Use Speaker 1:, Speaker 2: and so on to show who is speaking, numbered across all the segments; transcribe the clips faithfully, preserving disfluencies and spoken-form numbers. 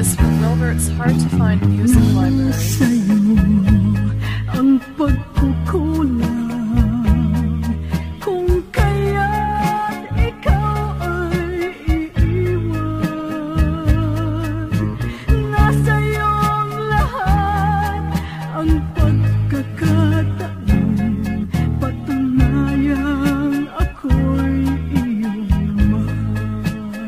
Speaker 1: is from Wilbert's hard-to-find music library.
Speaker 2: Sa'yo ang pagkukulang, kung kaya't ikaw ay iiwan. Nasa iyong lahat ang pagkakataon, patunayang ako'y iyong mahal.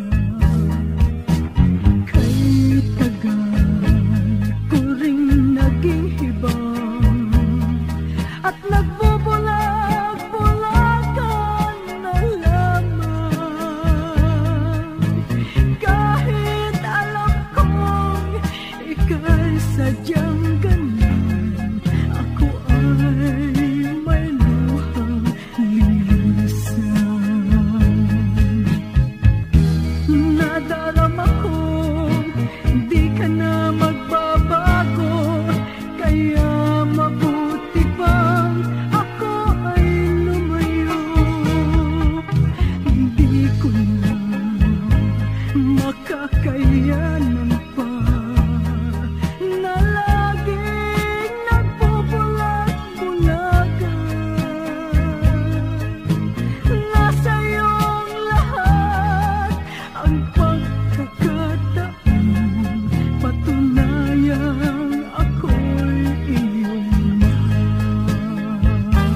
Speaker 2: Kay tagal ko ring naging hibang at nagbubulag-bulagan na lamang. Kahit alam kong ika'y sadyang ganun, ako ay may luhang lilisan. Nadarama kong di ka na magbabago, kaya mabuti pang ako ay lumayo. Hindi ko na makakayanan pa na laging nagbubulag-bulagan. Nasa iyong lahat ang pagkakataon, patunayang ako'y iyong mahal.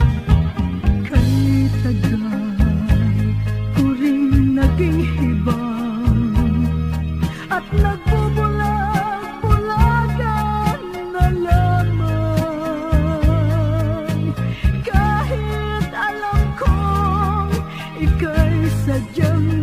Speaker 2: Kay tagal ko ring naging hibang at nagbubulag-bulagan na lamang. Kahit alam kong ika'y sadyang